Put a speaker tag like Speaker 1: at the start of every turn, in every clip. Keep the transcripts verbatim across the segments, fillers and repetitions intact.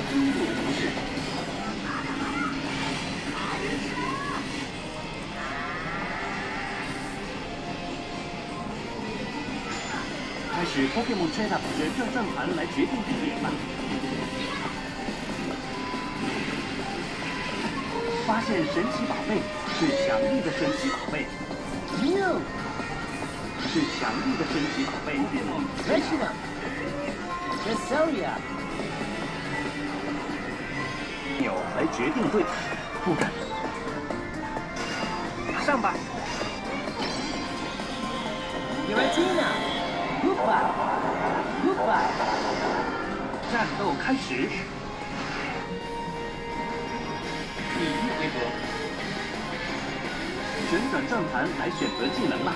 Speaker 1: 中部城市。开始 Pokemon Trade Up 忍者转盘来决定地点吧。发现神奇宝贝是强力的神奇宝贝 ，Mew 是强力的神奇宝贝 ，Reginald。 Veselia， 钮来决定队，不敢。上吧。Giratina，Goodbye，Goodbye。战斗开始。第一回合，旋转转盘来选择技能了。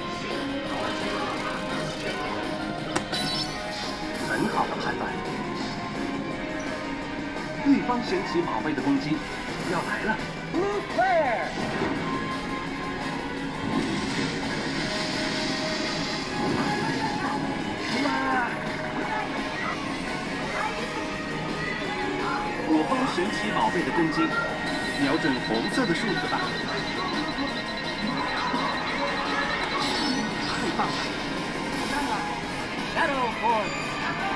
Speaker 1: 很好的判断。对方神奇宝贝的攻击要来了。Blue Flare。哇！我方神奇宝贝的攻击，瞄准红色的数字吧。太棒了！上了 ，Shadow Force。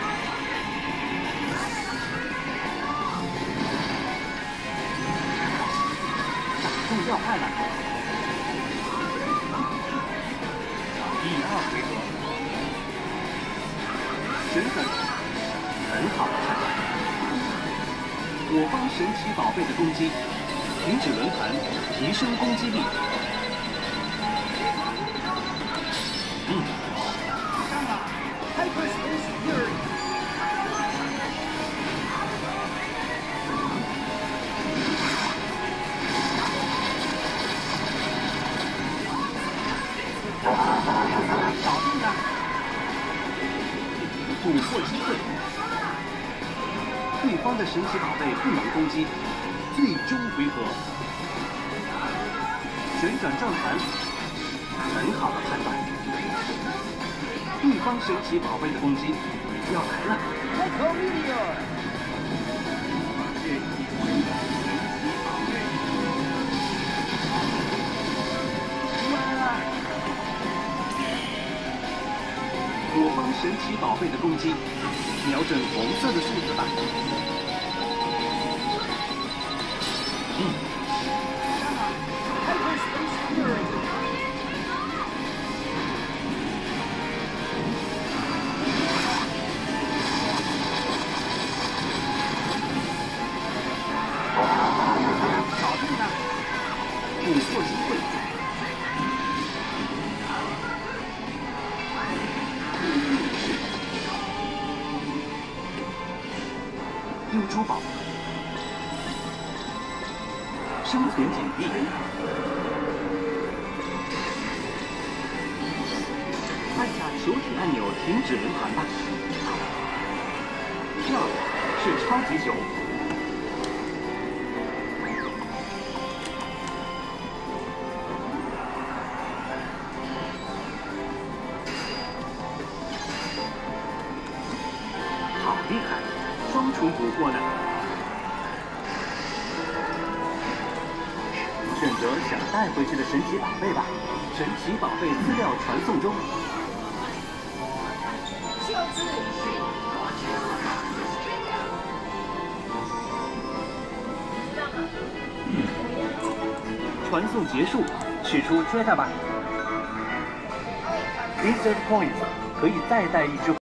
Speaker 1: 要害了！第二回合，旋转，很好的判断。我方神奇宝贝的攻击，停止轮盘，提升攻击力。嗯，上了 ，Hyperspace Fury。 搞定了！捕获机会。对方的神奇宝贝不能攻击。最终回合，旋转转盘，很好的判断。对方神奇宝贝的攻击要来了。Echo Meteor。我方神奇宝贝的攻击，瞄准红色的数字吧。嗯。搞定了，捕获机会。 丢珠宝，生存警惕。按下球体按钮停止轮盘吧。这是超级球。好厉害！ 双重捕获呢？选择想带回去的神奇宝贝吧。神奇宝贝资料传送中。传送结束，取出 Treta 吧。Insert Points 可以再带一只。